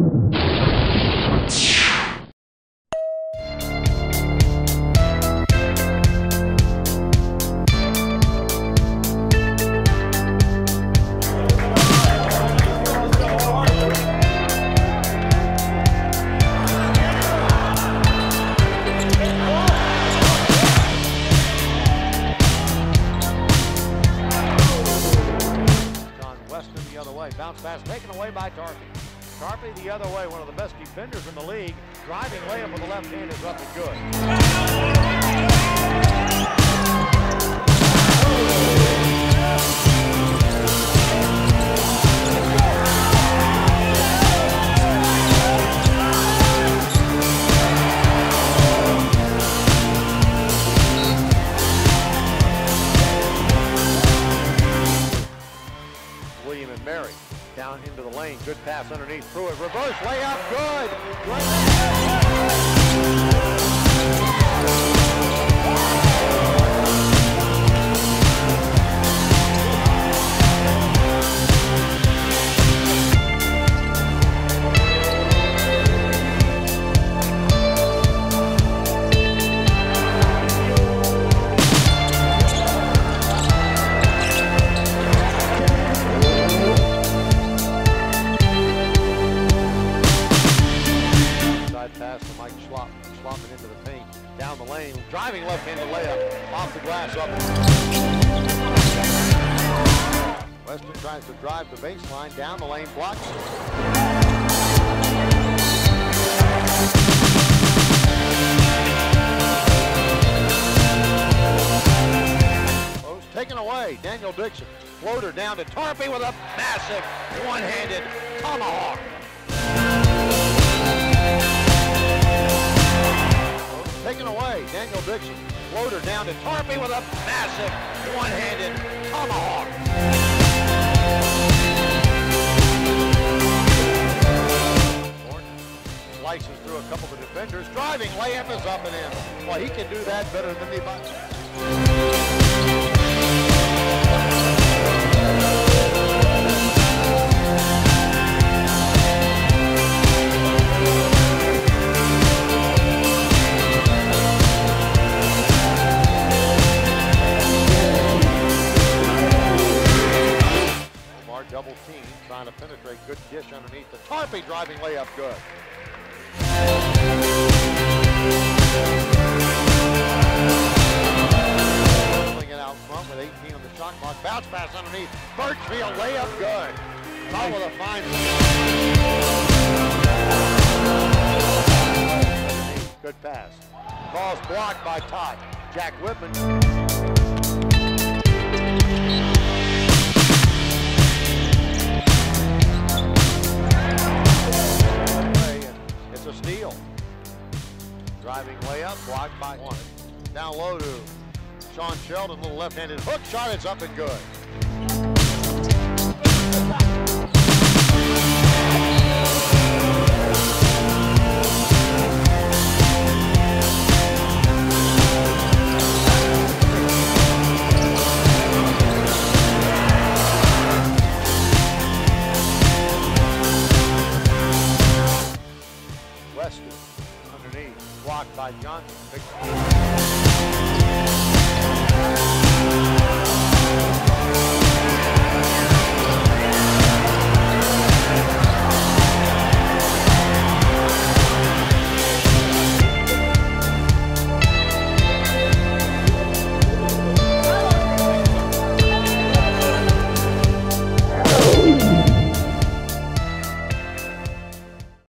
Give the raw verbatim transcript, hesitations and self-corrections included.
Bounce pass taken away by Tarpe. Tarpe the other way, one of the best defenders in the league. Driving layup with the left hand is up and good. William and Mary down into the lane. Good pass underneath. Pruitt. Reverse layup. Good. Pass to Mike Schlop, Schlopman into the paint, down the lane, driving left-handed layup, off the glass, up. Weston tries to drive the baseline, down the lane, blocks. Post taken away, Daniel Dixon, floater down to Tarpe with a massive one-handed tomahawk. Taken away, Daniel Dixon. Floater down to Tarpe with a massive one-handed tomahawk. Gordon slices through a couple of the defenders. Driving layup is up and in. Well, he can do that better than anybody. Double team, trying to penetrate. Good dish underneath the Tarpe, driving layup, good. Pulling it out front with eighteen on the shot clock. Bounce pass underneath. Birchfield, layup, good. Top with a fine. Good pass. Ball's blocked by Todd. Jack Whitman. It's a steal. Driving layup, blocked by one. Down low to Sean Sheldon, little left-handed hook shot, it's up and good. Weston underneath, blocked by Johnson.